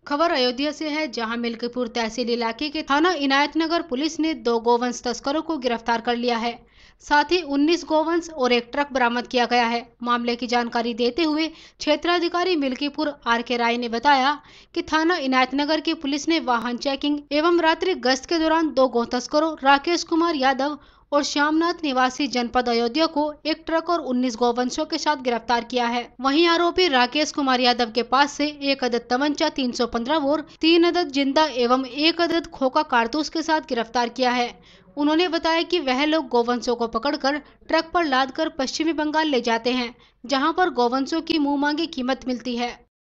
खबर अयोध्या से है, जहां मिल्कीपुर तहसील इलाके के थाना इनायतनगर पुलिस ने 2 गोवंश तस्करों को गिरफ्तार कर लिया है। साथ ही 19 गोवंश और एक ट्रक बरामद किया गया है। मामले की जानकारी देते हुए क्षेत्राधिकारी मिल्कीपुर आर.के. राय ने बताया कि थाना इनायतनगर की पुलिस ने वाहन चेकिंग एवं रात्रि गश्त के दौरान 2 गौ तस्करों राकेश कुमार यादव और श्यामनाथ निवासी जनपद अयोध्या को एक ट्रक और 19 गोवंशों के साथ गिरफ्तार किया है। वहीं आरोपी राकेश कुमार यादव के पास से 1 अदद तमंचा 315 बोर 3 अदद जिंदा एवं 1 अदद खोखा कारतूस के साथ गिरफ्तार किया है। उन्होंने बताया कि वह लोग गोवंशों को पकड़कर ट्रक पर लादकर पश्चिमी बंगाल ले जाते हैं, जहां पर गोवंशों की मुंह मांगी कीमत मिलती है।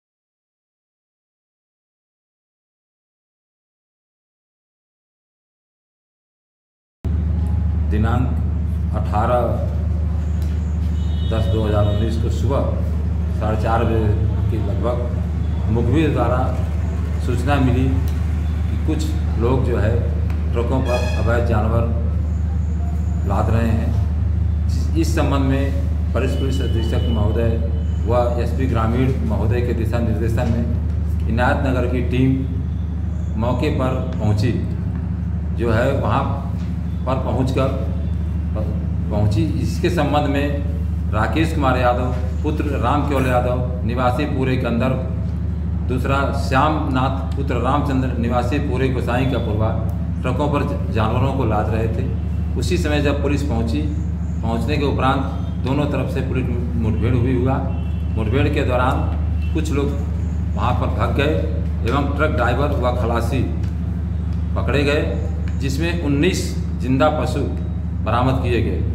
दिनांक 18/10/2019 को सुबह 4:30 बजे के लगभग मुखबिर द्वारा सूचना मिली कि कुछ लोग जो है ट्रकों पर अवैध जानवर लाद रहे हैं। इस संबंध में वरिष्ठ पुलिस अधीक्षक महोदय व एसपी ग्रामीण महोदय के दिशा निर्देशन में इनायतनगर की टीम मौके पर पहुंची, जो है वहां पर पहुंची। इसके संबंध में राकेश कुमार यादव पुत्र राम केवल यादव निवासी पूरे के अंदर, दूसरा श्यामनाथ पुत्र रामचंद्र निवासी पूरे गोसाई का पूर्वा ट्रकों पर जानवरों को लाद रहे थे। उसी समय जब पुलिस पहुंचने के उपरांत दोनों तरफ से पुलिस मुठभेड़ हुआ। मुठभेड़ के दौरान कुछ लोग वहां पर भाग गए एवं ट्रक ड्राइवर व खलासी पकड़े गए, जिसमें 19 जिंदा पशु बरामद किए गए।